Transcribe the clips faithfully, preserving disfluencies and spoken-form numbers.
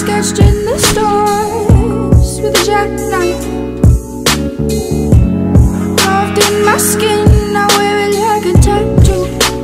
sketched in the stars with a jackknife. Carved in my skin, I wear it like a tattoo.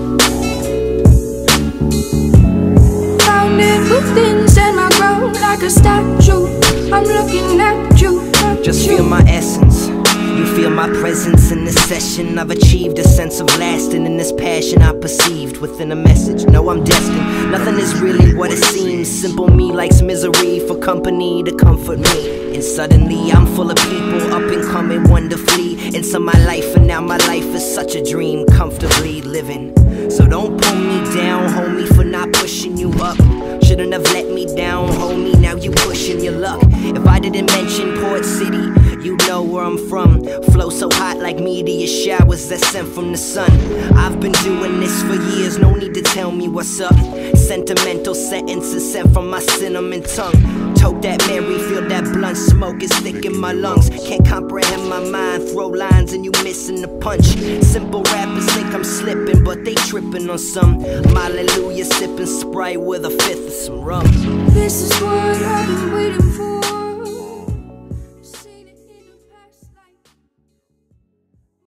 Found it within, stand my ground like a statue. I'm looking at you, at Just you. feel my essence. You feel my presence in this session. I've achieved a sense of lasting in this passion I perceived within a message. No, I'm destined. Nothing is really what it seems. Simple me likes misery for company to comfort me. And suddenly I'm full of people up and coming wonderfully into my life, and now my life is such a dream, comfortably living. So don't pull me down, homie, for not pushing you up. Shouldn't have let me down, homie, now you pushing your luck. If I didn't mention Port City, you know where I'm from. Flow so hot like meteor showers that sent from the sun. I've been doing this for years, no need to tell me what's up. Sentimental sentences sent from my cinnamon tongue. Tote that Mary, feel that blunt smoke is thick in my lungs. Can't comprehend my mind, throw lines and you missing the punch. Simple rappers think I'm slipping, but they tripping on some. I'm hallelujah sipping Sprite with a fifth of some rum. This is what I've been waiting for.